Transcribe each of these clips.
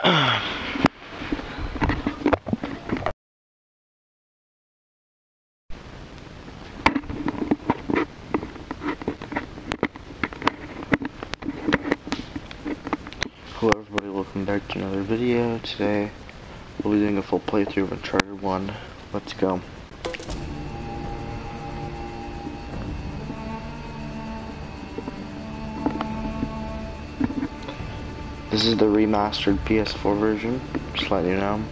Hello everybody, welcome back to another video. Today we'll be doing a full playthrough of Uncharted 1. Let's go. This is the remastered PS4 version, just letting you know.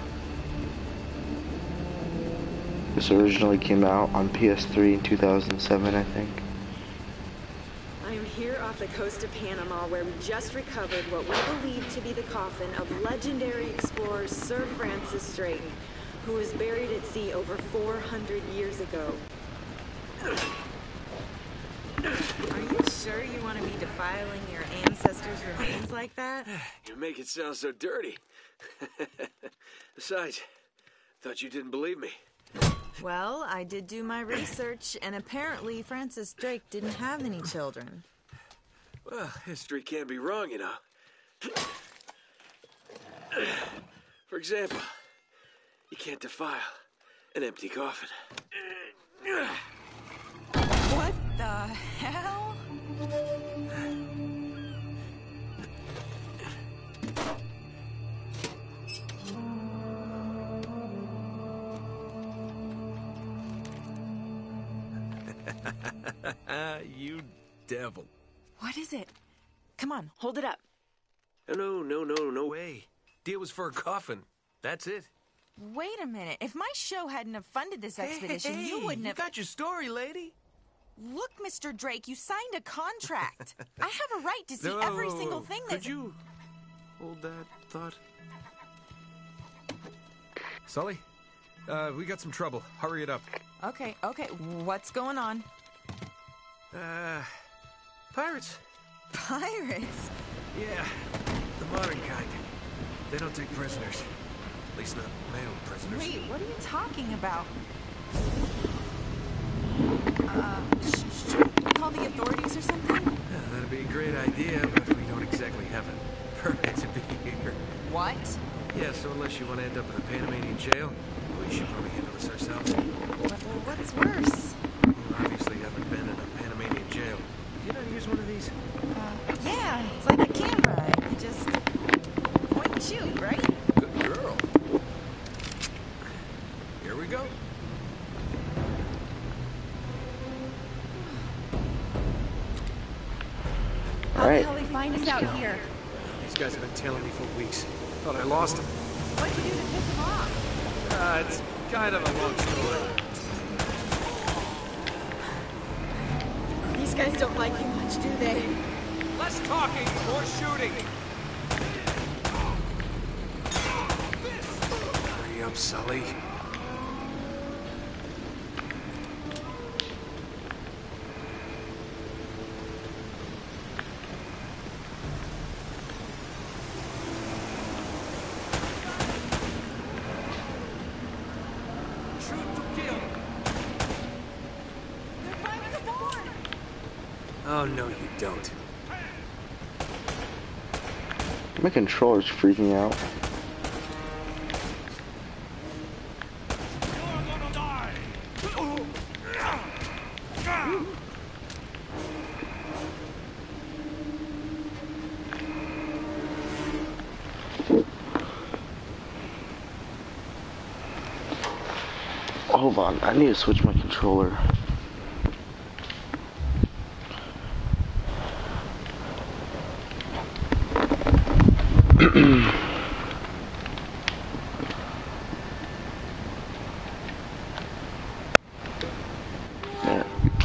This originally came out on PS3 in 2007, I think. I am here off the coast of Panama, where we just recovered what we believe to be the coffin of legendary explorer Sir Francis Drake, who was buried at sea over 400 years ago. Are you sure you want to be defiling your ancestors' remains like that? You make it sound so dirty. Besides, thought you didn't believe me. Well, I did do my research, and apparently Francis Drake didn't have any children. Well, history can't be wrong, you know. For example, you can't defile an empty coffin. What the hell? You devil. What is it? Come on, hold it up. No way. Deal was for a coffin. That's it. Wait a minute. If my show hadn't have funded this expedition, you wouldn't have... You got your story, lady. Look, Mr. Drake, you signed a contract. I have a right to see every single thing that... Could you hold that thought? Sully, we got some trouble. Hurry it up. Okay. What's going on? Pirates. Pirates? Yeah, the modern kind. They don't take prisoners. At least not male prisoners. Wait, what are you talking about? Should we call the authorities or something? Yeah, that'd be a great idea, but we don't exactly have a permit to be here. What? Yeah, so unless you want to end up in a Panamanian jail, we should probably handle this ourselves. Well, what's worse? You obviously haven't been in a Panamanian jail. Do you know how to use one of these? Yeah, it's like a camera. You just point and shoot, right? Good girl. Here we go. How the hell they find us out here? These guys have been tailing me for weeks. Thought I lost them. What'd you do to piss them off? It's kind of a long story. These guys don't like you much, do they? Less talking, more shooting. Hurry up, Sully. Oh, no, you don't. My controller's freaking out. You're gonna die! Hold on, I need to switch my controller. Yeah.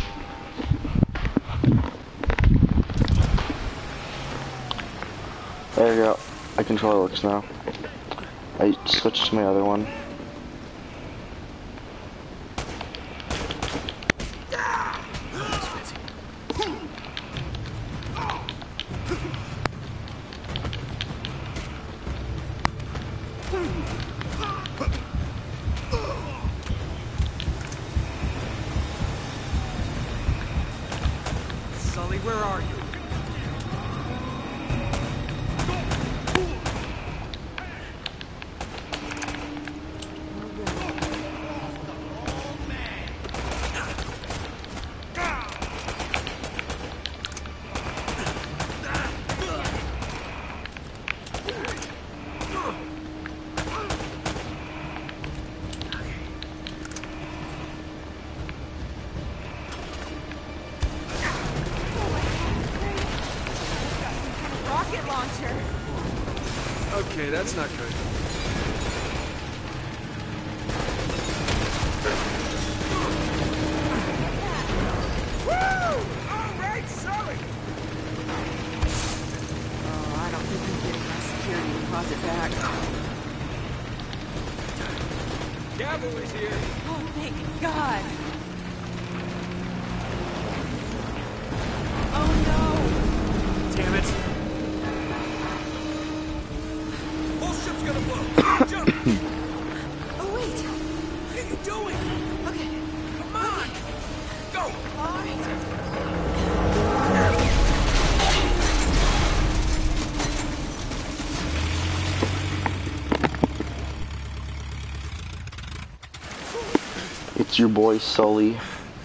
There you go. My controller works now. I switched to my other one. Sully, where are you? rocket launcher. Okay, that's not good. Woo! All right, Sully! Oh, I don't think I'm getting my security deposit back. Cavalry's here. Oh, thank God. Oh, no. Damn it. Whole ship's gonna blow. Jump! Oh, wait. What are you doing? Okay. Come on! Go! All right. It's your boy Sully.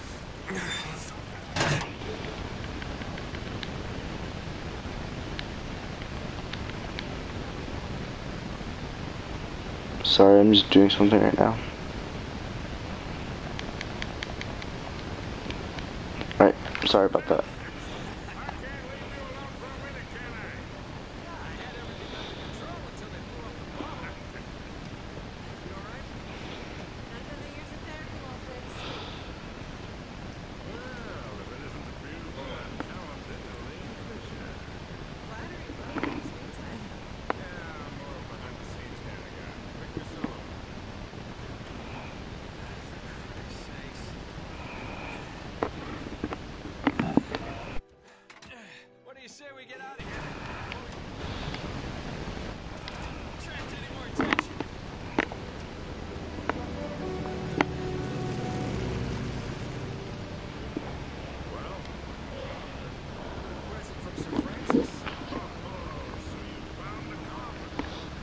Sorry, I'm just doing something right now. Alright, sorry about that. What do you say we get out of here? Attract any more attention? Well, a present from Sir Francis. Oh, so you found the coffin.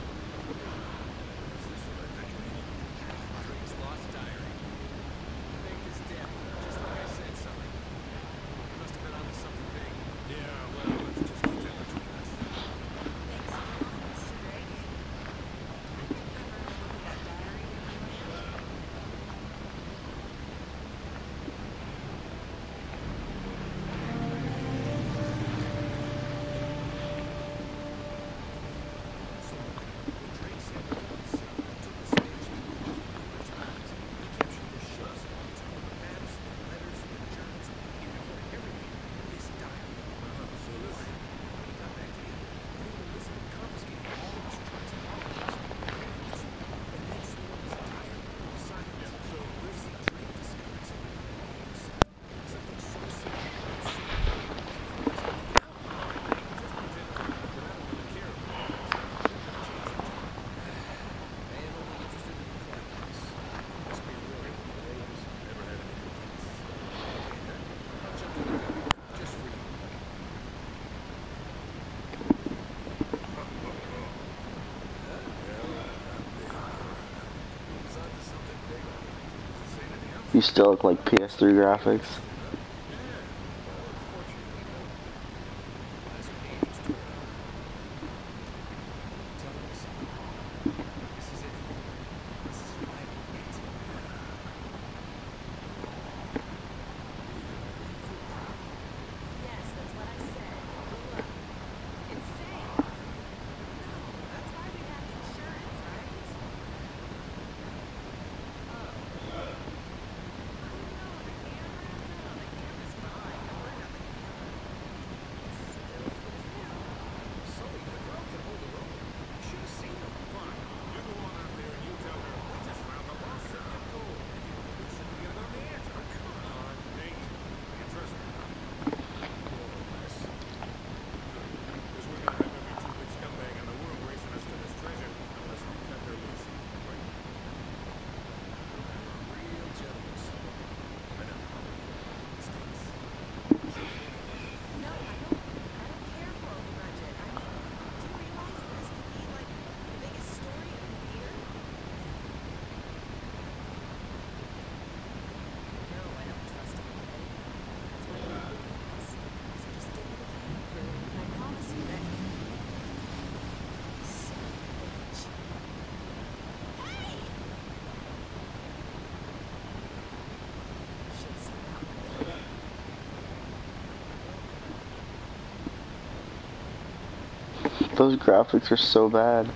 Is this what I think it is? Drake's lost diary. Fake is dead, just like I said, Sully. He must have been onto something big. Yeah, well, let's just keep that between us. Thanks a lot, Mr. Drake. I think I remember looking at that diary in my land. When Drake said he took the Spanish people off the English lines, he captured their ships, took all the maps, the letters, the journals, he recorded everything in this diary. So this... When he got back to England, Queen Elizabeth confiscated all of his trucks and properties, and then swore his entire world to silence. So this... Drake discovered something in the news. Something so simple and so big, he couldn't out. Just pretend that I don't really care about it. I am only interested in the climax. Must be a warning to the ladies. Never had any complaints. Okay, then. I'll jump to the gun. Just for you. He's onto something big, all right. Say anything else? You still look like PS3 graphics. Well, unfortunately, no. Last page is torn up. Tell me something. This is it. This is finally it. Yes, that's what I said. Cool up. Insane. No, that's why we have insurance, right? Oh. Oh no, the camera? No. Those graphics are so bad.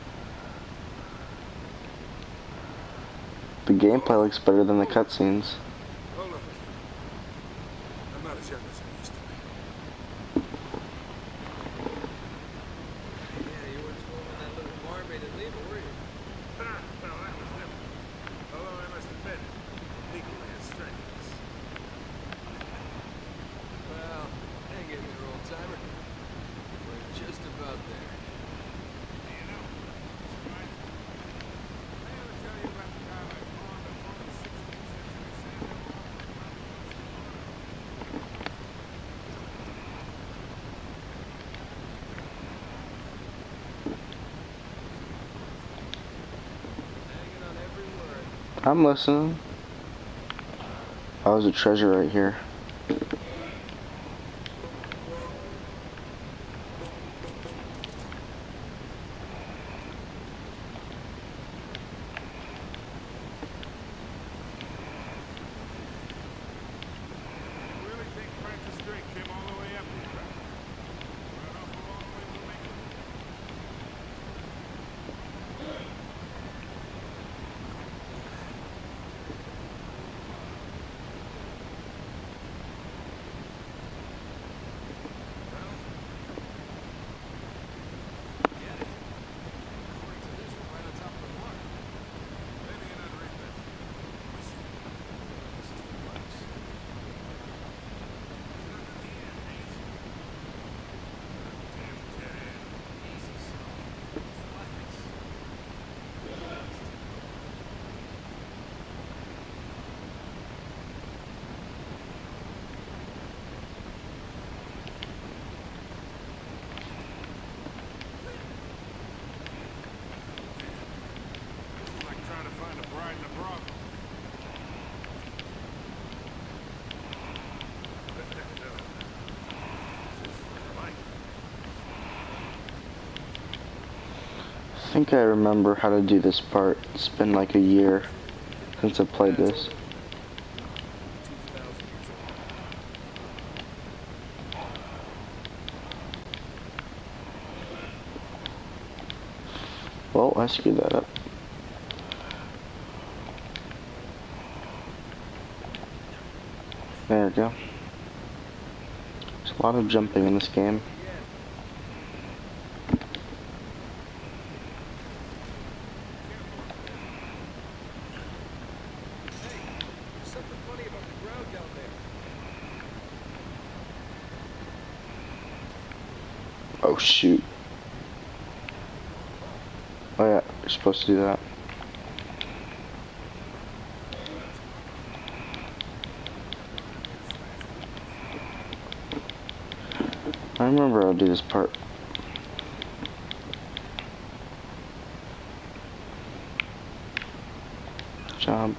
The gameplay looks better than the cutscenes. Oh, look. I'm not as young as I used to be. Yeah, you weren't swallowing that little barmaid at Lima, were you? Ah, no, that was different. Although I must admit, equally as strenuous. Well, hang in there, old timer. We're just about there. You know, surprising. I ever tell you about the guy I pawned a phone 16th century Samuel Hawthorne Monument? Hanging on every word. I'm listening. Oh, there's a treasure right here. You really think Francis Drake came all the way up here, right? We're an awful long way from England. Get it? According to this, we're right on top of the water. Maybe you're not reading that. Let me see. This is the place. It's not to the end, mate. Damn dead end. Easy, son. Relax. This is like trying to find a bride in a brothel. Mike, I think I remember how to do this part. It's been like a year since I played this. 2,000 years old. Well, I screwed that up. There we go. There's a lot of jumping in this game. Hey, there's something funny about the ground down there. Oh shoot. Oh yeah, you're supposed to do that. I remember I'll do this part. Good job.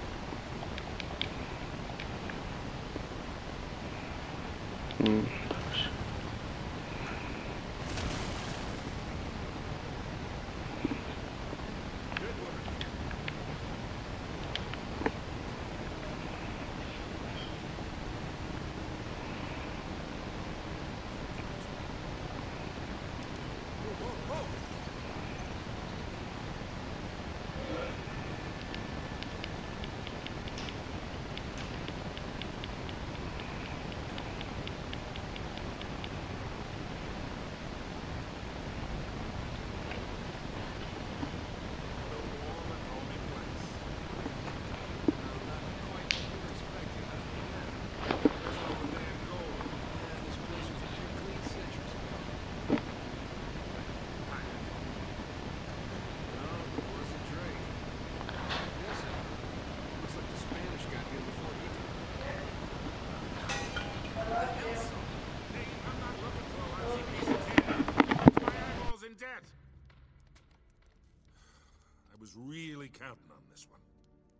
good work. Whoa, whoa, whoa! What a warm and homey place. Not quite what we were expecting, huh? Where's all the damn gold? Yeah, this place was picked clean centuries ago. Hide. No, it wasn't Drake. Yes, sir. Looks like the Spanish got here before he did. Hey, I'm not looking for a lousy piece of tin. It's my eyeballs in debt. I was really counting on this one.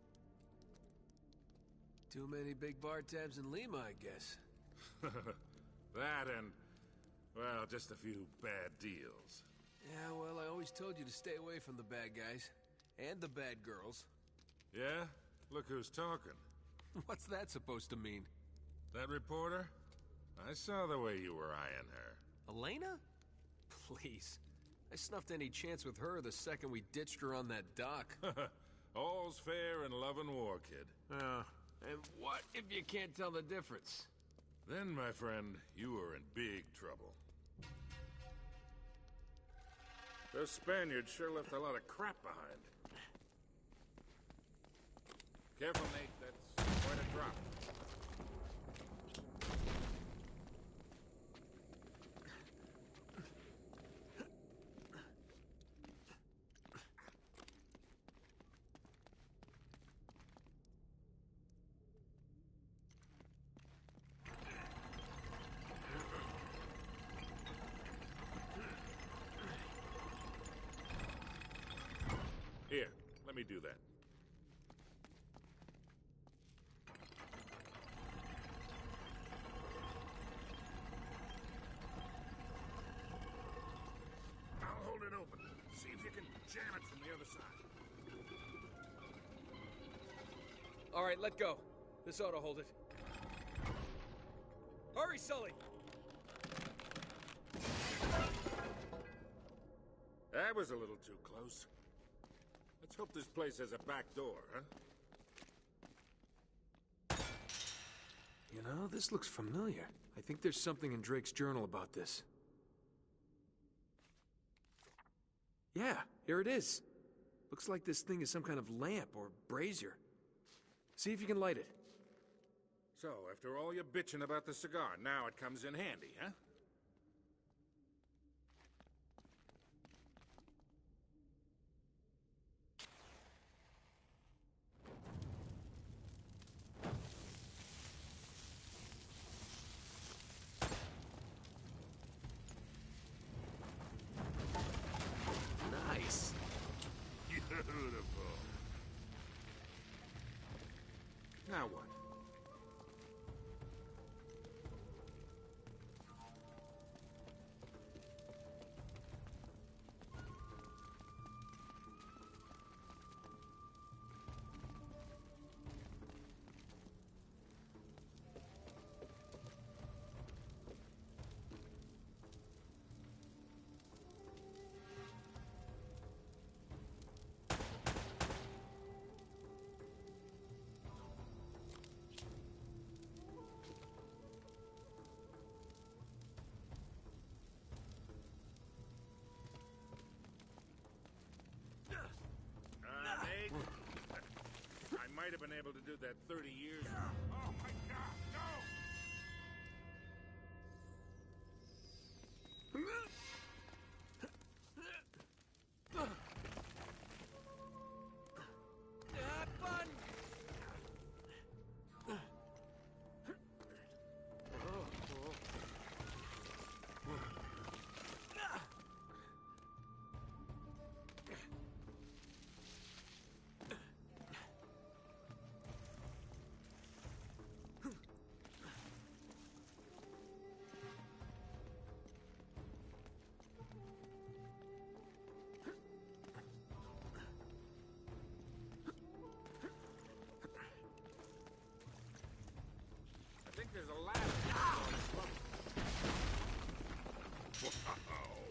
Too many big bar tabs in Lima, I guess. That and, well, just a few bad deals. Yeah, well, I always told you to stay away from the bad guys. And the bad girls. Yeah? Look who's talking. What's that supposed to mean? That reporter? I saw the way you were eyeing her. Elena? please. I snuffed any chance with her the second we ditched her on that dock. All's fair in love and war, kid. And what if you can't tell the difference? Then, my friend, you are in big trouble. Those Spaniards sure left a lot of crap behind. Careful, Nate. That's quite a drop. Here, let me do that. I'll hold it open. See if you can jam it from the other side. All right, let go. This ought to hold it. Hurry, Sully! That was a little too close. Let's hope this place has a back door, huh? You know, this looks familiar. I think there's something in Drake's journal about this. Yeah, here it is. Looks like this thing is some kind of lamp or brazier. See if you can light it. So, after all your bitching about the cigar, now it comes in handy, huh? Nice. Beautiful. Now what? Nate, I might have been able to do that 30 years ago. Oh my God, no! I think there's a ladder. Wow.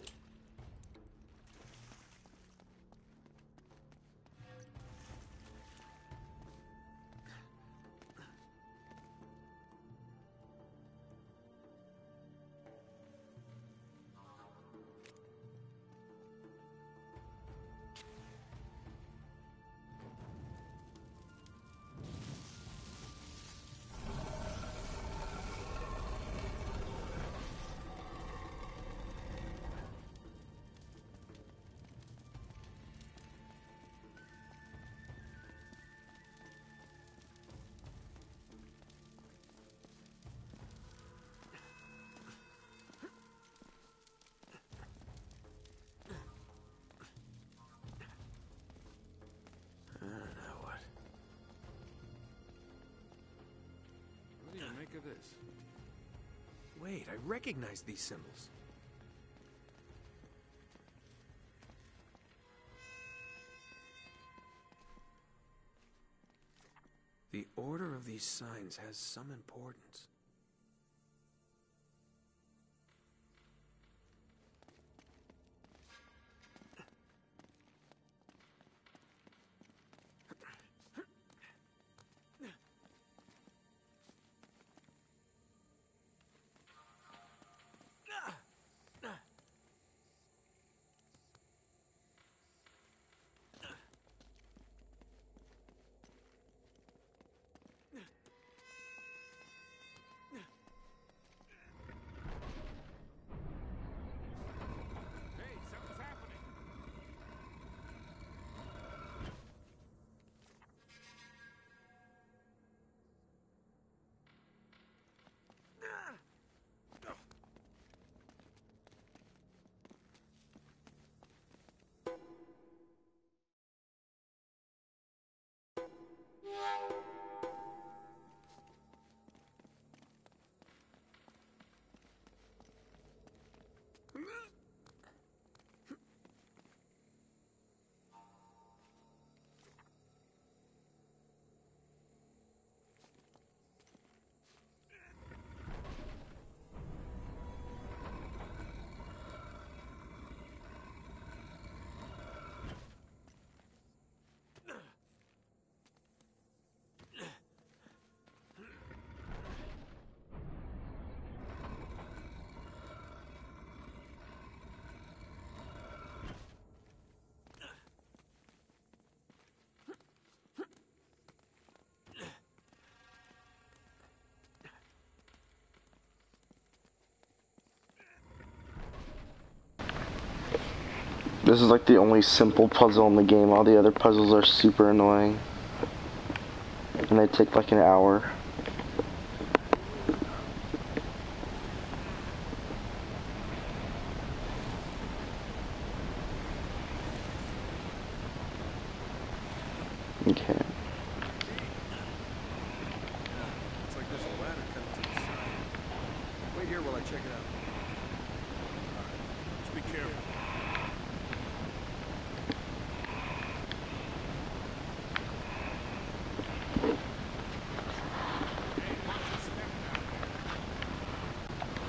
Now what? What do you make of this? Wait, I recognize these symbols. The order of these signs has some importance. This is like the only simple puzzle in the game. All the other puzzles are super annoying. And they take like an hour. Okay. Looks like there's a ladder cut to the side. Wait here while I check it out. Just be careful. Hey, watch your step down there.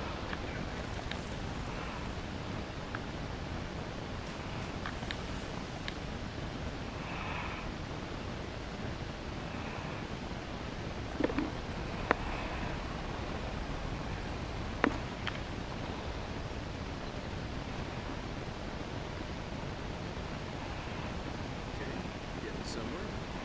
Okay, getting somewhere.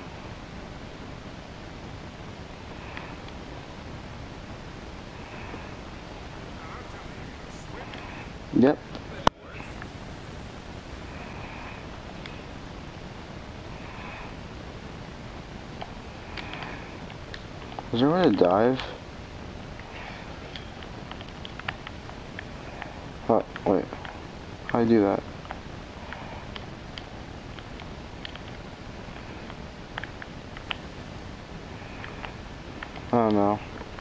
Yep. Is there a way to dive? Oh, wait. How do you do that? I don't know.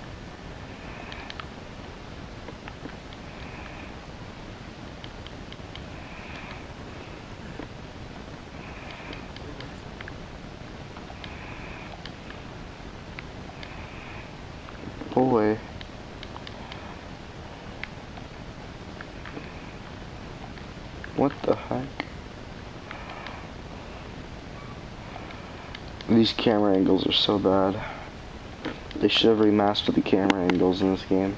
Boy. What the heck? These camera angles are so bad. They should have remastered the camera angles in this game.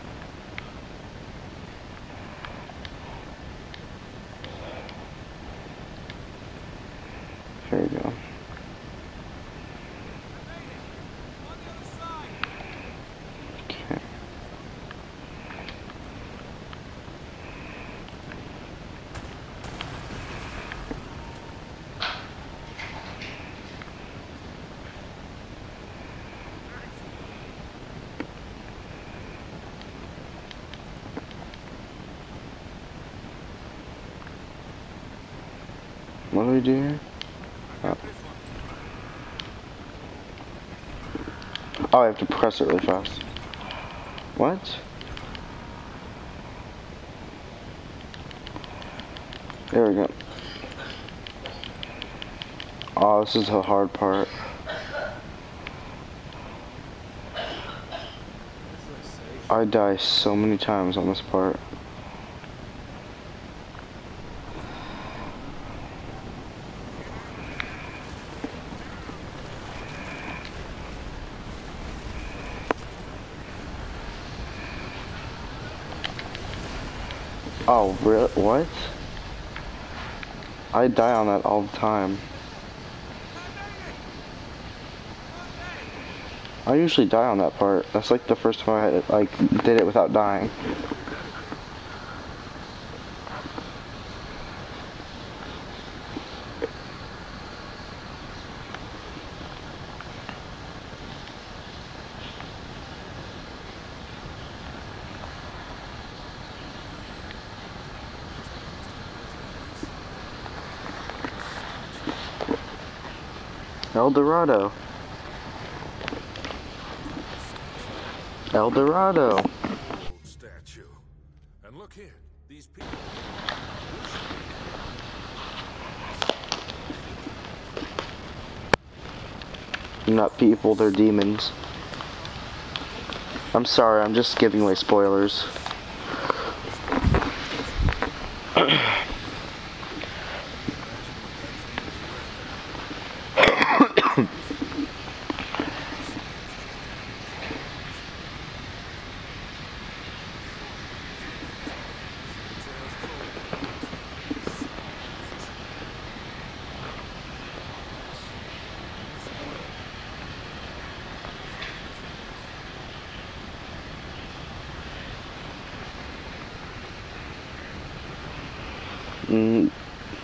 There you go. Okay. What do we do here? Oh, I have to press it really fast. What? There we go. Oh, this is the hard part. I die so many times on this part. Oh, really? What? I die on that all the time. I usually die on that part. That's like the first time I did it without dying. El Dorado. El Dorado. Old statue. And look here, these people. Not people, they're demons. I'm sorry, I'm just giving away spoilers.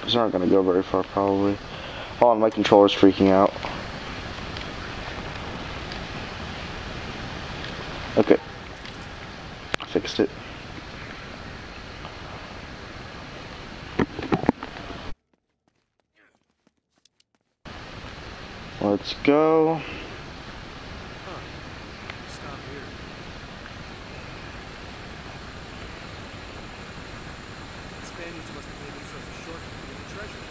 It's not gonna go very far, probably. Hold on, my controller's freaking out. Okay. I fixed it. Let's go. Stop here. The Spaniards must have made themselves a shortcut to get the treasure.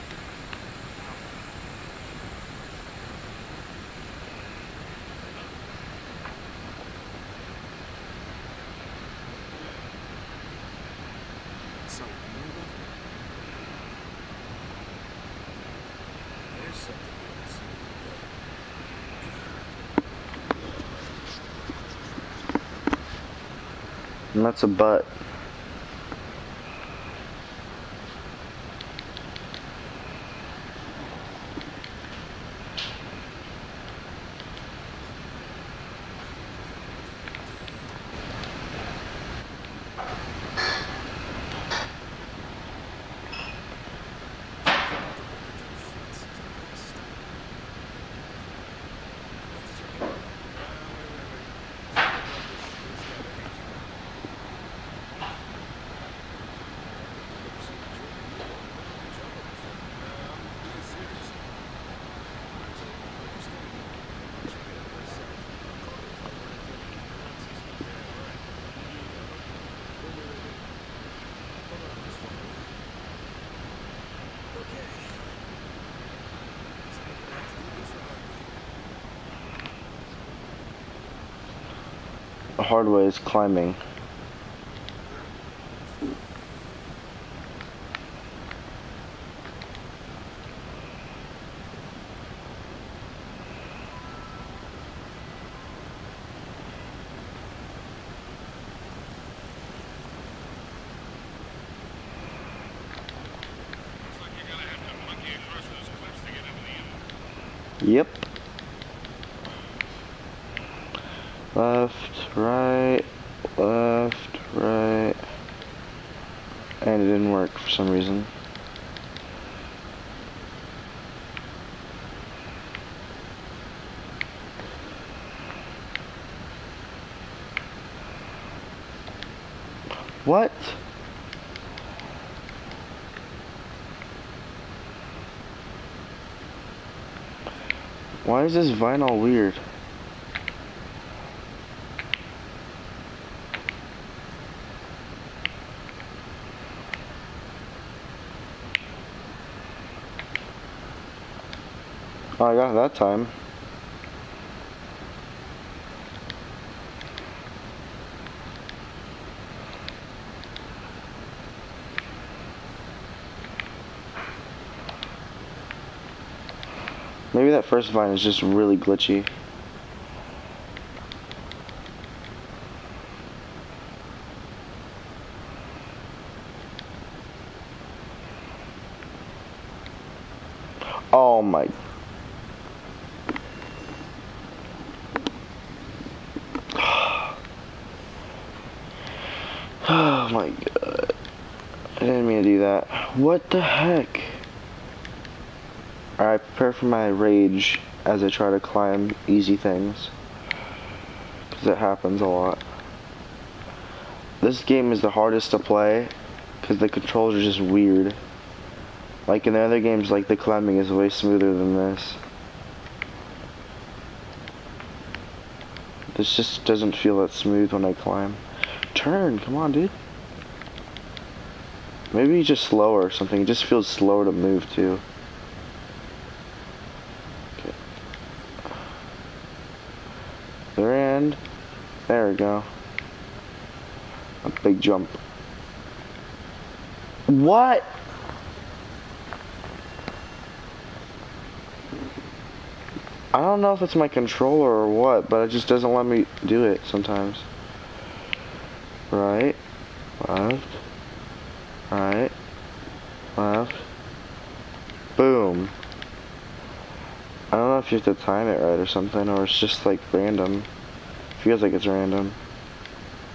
Something new about it? There's something you don't see every day. And that's a butt. The hard way is climbing. Yep. Left, right, left, right. And it didn't work for some reason. What? Why is this vine all weird? Oh, I got it that time. Maybe that first vine is just really glitchy. Oh my. Oh my god. I didn't mean to do that. What the heck? Alright, prepare for my rage as I try to climb easy things. Because it happens a lot. This game is the hardest to play because the controls are just weird. Like in the other games, like the climbing is way smoother than this. This just doesn't feel that smooth when I climb. Turn, come on, dude. Maybe just slower or something. It just feels slower to move too. Okay. Other end. There we go. A big jump. What? I don't know if it's my controller or what, but it just doesn't let me do it sometimes. Right, left, right, left, boom. I don't know if you have to time it right or something, or it's just like random. Feels like it's random.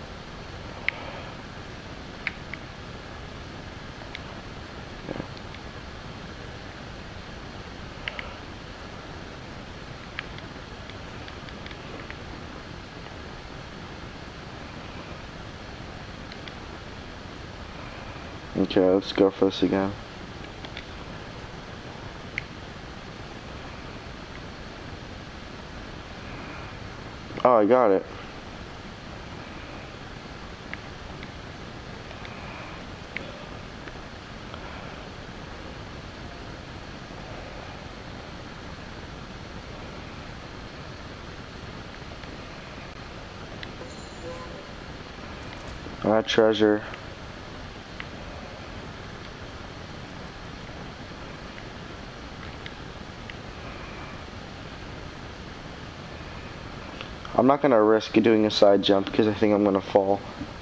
Yeah. Okay, let's go for this again. Oh, I got it. That treasure. I'm not gonna risk doing a side jump because I think I'm gonna fall.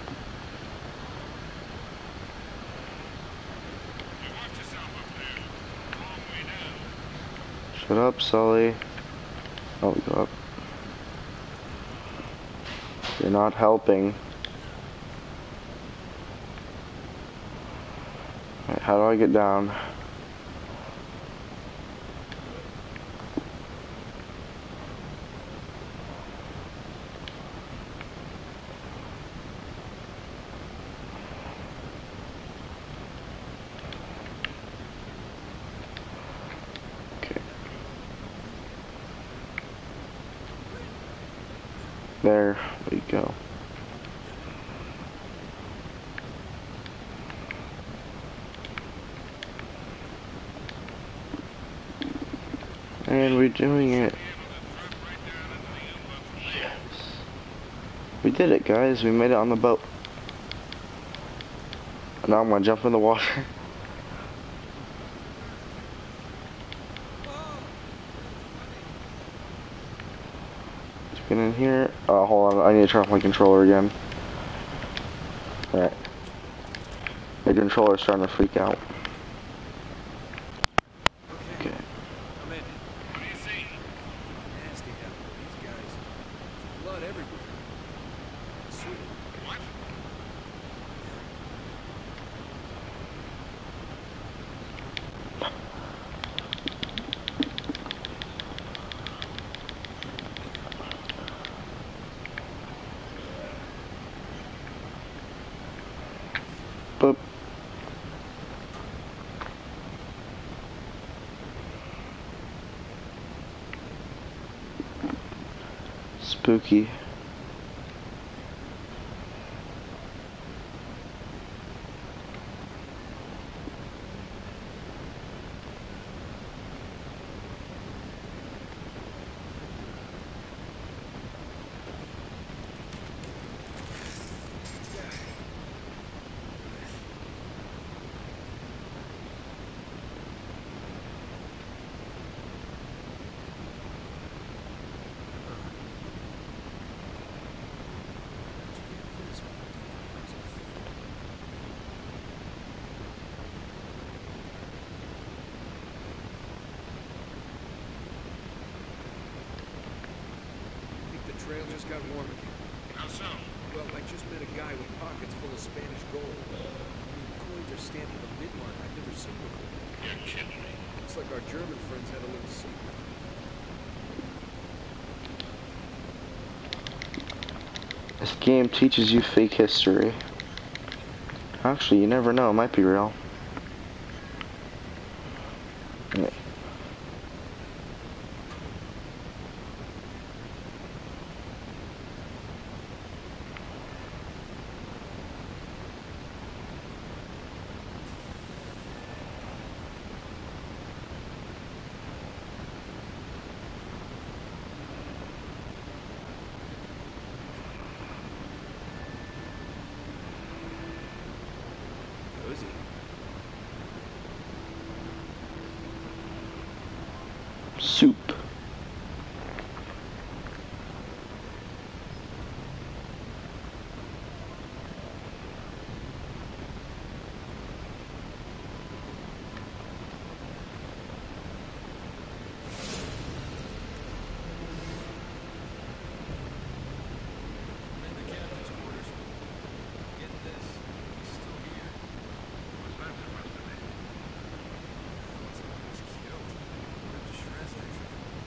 Hey, watch yourself up there. Long way down. Shut up, Sully. Oh, we go up. You're not helping. Alright, how do I get down? Okay. There we go. And we're doing it. Yes. We did it, guys. We made it on the boat. Now I'm gonna jump in the water. Let's get in here. Oh, hold on. I need to turn off my controller again. Alright. My controller's starting to freak out. Okay. I'm in. What do you see? Nasty happened to these guys. There's blood everywhere. Sweet. What? Boop. Spooky. I think the trail just got warm again. How so? Well, I just met a guy with pockets full of Spanish gold. I mean, coins are stamped with a bid mark I've never seen before. You're kidding me. Looks like our German friends had a little secret. This game teaches you fake history. Actually, you never know. It might be real. Yeah. Cozy. Soup. I'm in the captain's quarters. Get this. He's still here. What's that supposed to mean? Looks like he was killed. Ripped to shreds, actually.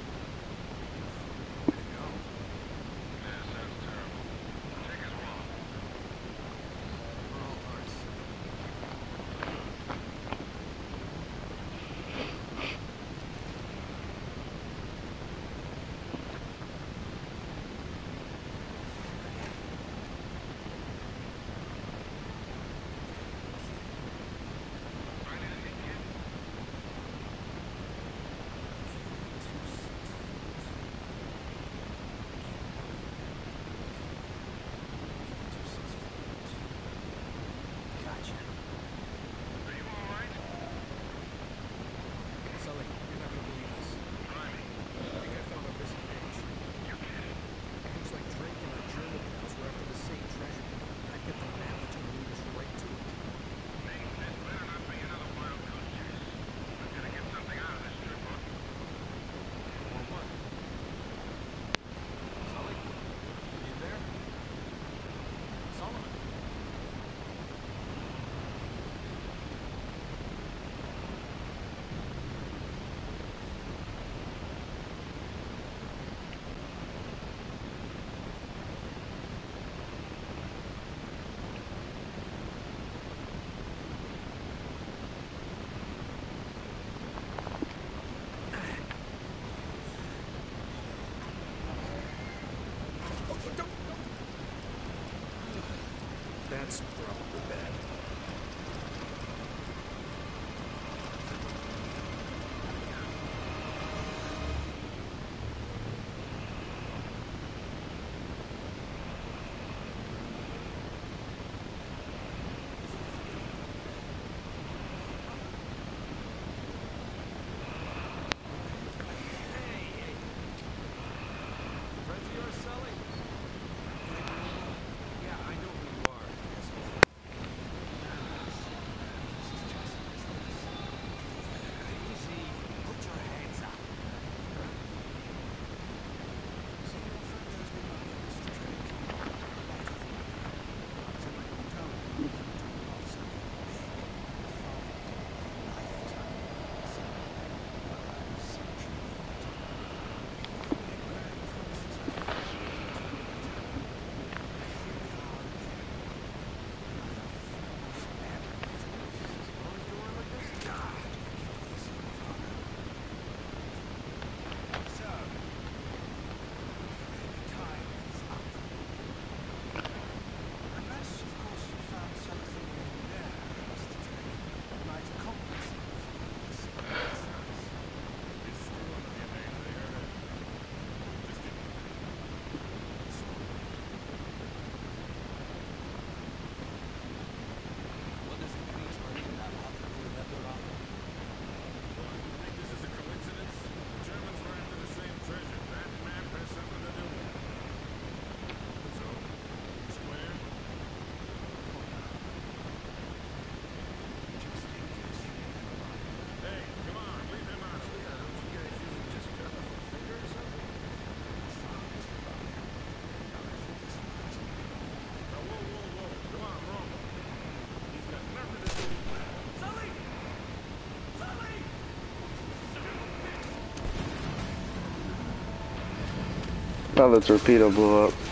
Now the torpedo blew up.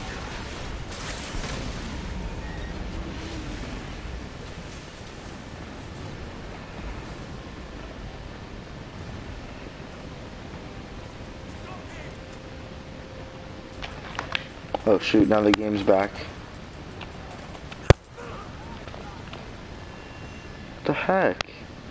Oh shoot, now the game's back. What the heck?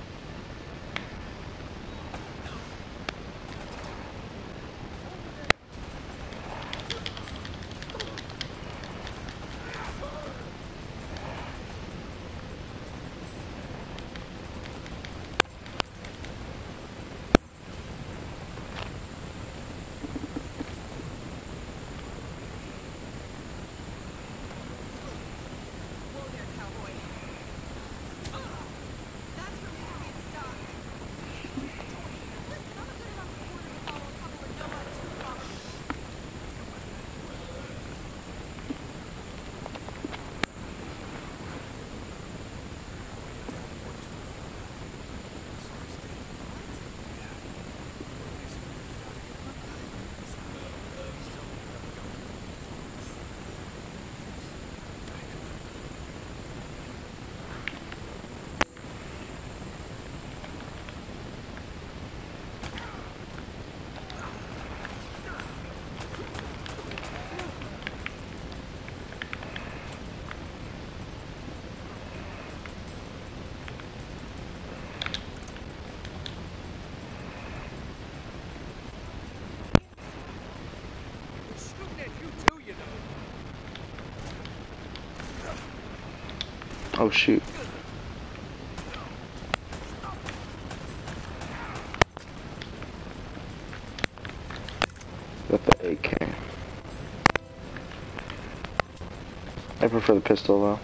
Whoa there, cowboy. That's from Harriet Dock. Listen, I'm a good enough reporter to follow a couple of Nomad 2 coffins. We're shooting at you too, you know. Oh shoot. Got the AK. I prefer the pistol though.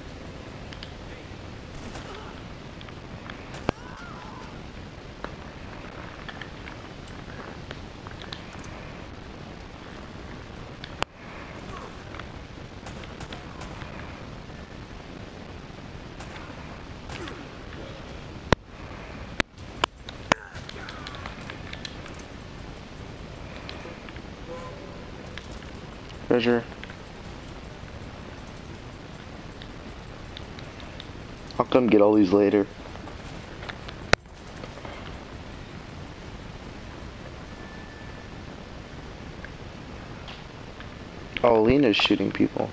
Treasure. I'll come get all these later. Oh, Lena's shooting people.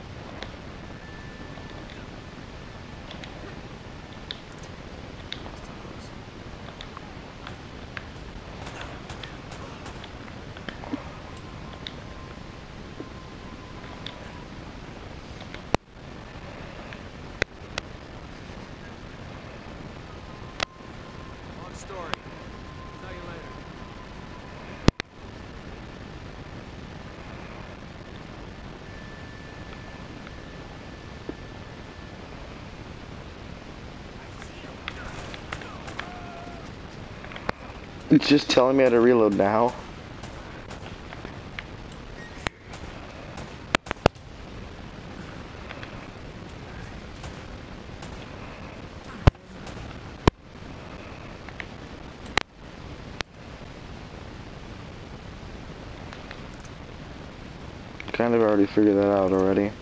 Long story. Tell you later. It's just telling me how to reload now. Kind of already figured that out already.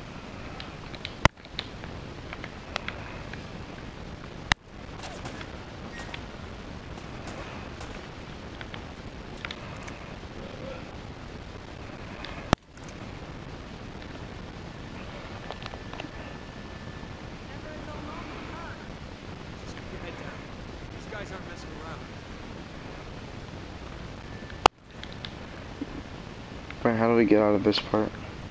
Never a dull moment, huh? Just keep your head down. These guys aren't messing around. Right, how do we get out of this part?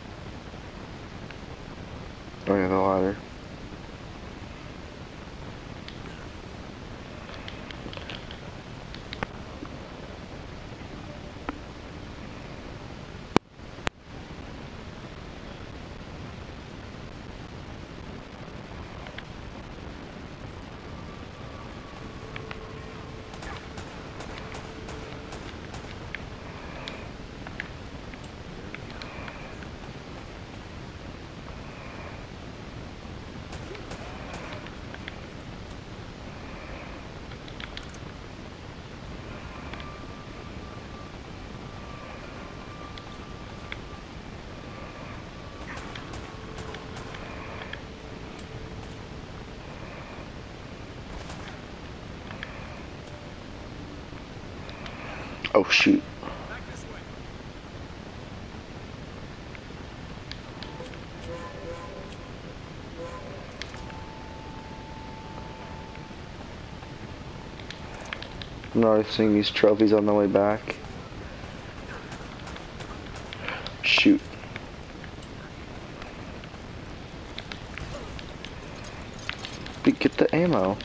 Oh yeah, the ladder. Oh shoot. Back this way. I'm noticing these trophies on the way back. Shoot. Get the ammo.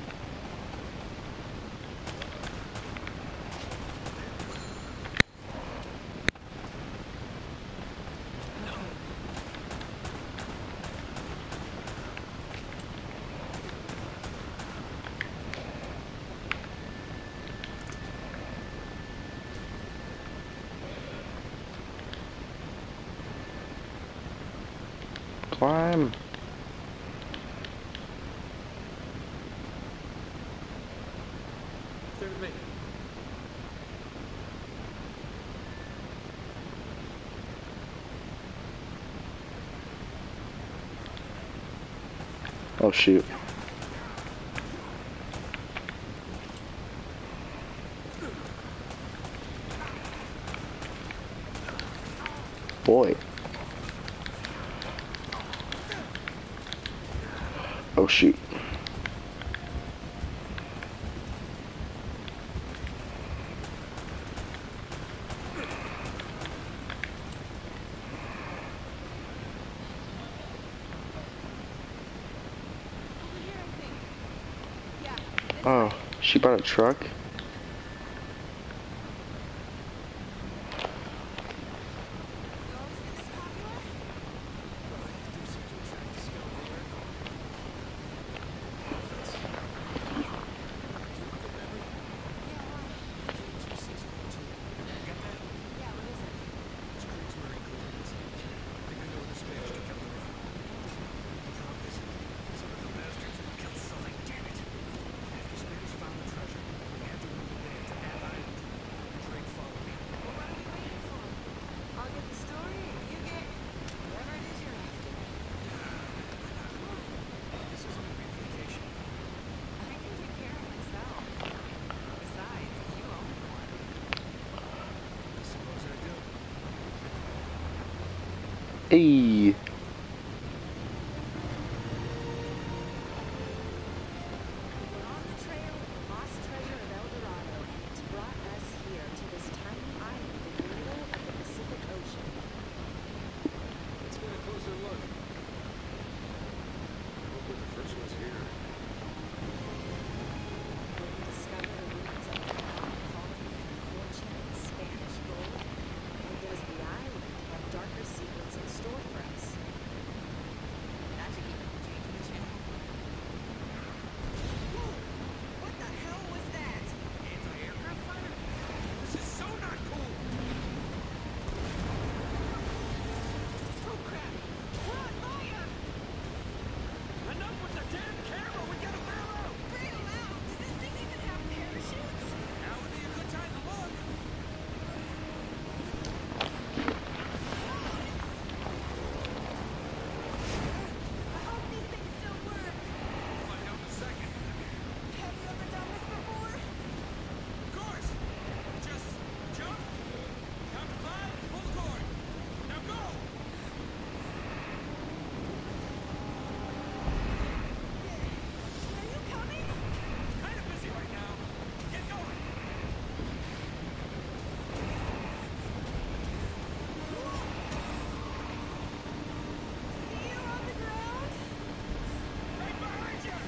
Climb. Stay with me. Oh shoot. Boy. Oh shoot. Over here, I think. Yeah, this Oh, way. she bought a truck? You always get this popular? Do seem to attract discovery. Yeah, why? K2612. Got that? Yeah, what is it? It's Kriegsmarine Corps. I think I know where the Spanish took El Dorado. The problem is, some of the bastards killed Sully. Damn it! After the Spanish found the treasure, we had to move it there to Ab Island. Drake followed me. Well, what are we waiting for? I'll get the story, and you get whatever it is you're after. Come on. This isn't gonna be a vacation. I can take care of myself. Besides, you owe me one. I suppose I do. Hey. We're on the trail of the lost treasure of El Dorado, and it's brought us here to this tiny island in the middle of the Pacific Ocean. Let's get a closer look. I hope we're the first ones here. When we discover the ruins of a forgotten colony and a fortune in Spanish gold, or does the island have darker secrets in store for us? That should keep people changing the channel. What the hell was that? Anti-aircraft fighter? This is so not cool! Oh crap! We're on fire! Enough with the damn camera! We gotta bail out! Bail out! Does this thing even have parachutes? Now would be a good time to look! I hope these things still work. We'll find out in a second. Have you ever done this before? Of course! Just jump, count to 5, pull the cord. Now go! Are you coming? Kind of busy right now. Get going! See you on the ground? Right behind you!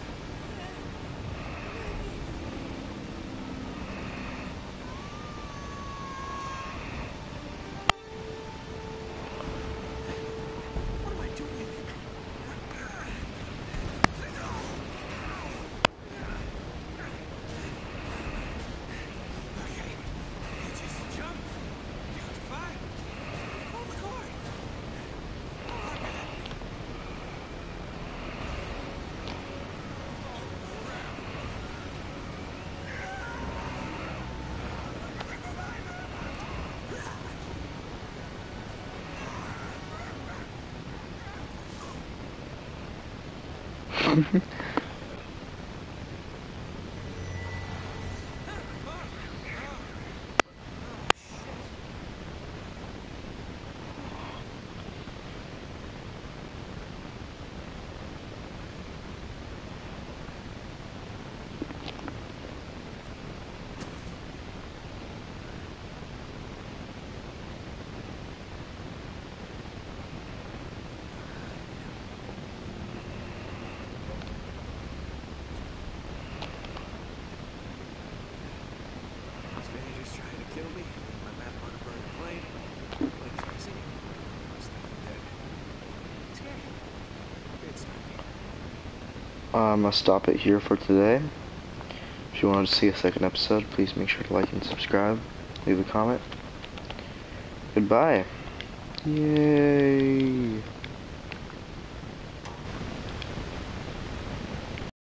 What am I doing? Okay, you just jump, count to 5, pull the cord. Look at it. Oh, crap. I'm gonna stop it here for today. If you wanted to see a second episode, please make sure to like and subscribe. Leave a comment. Goodbye. Yay.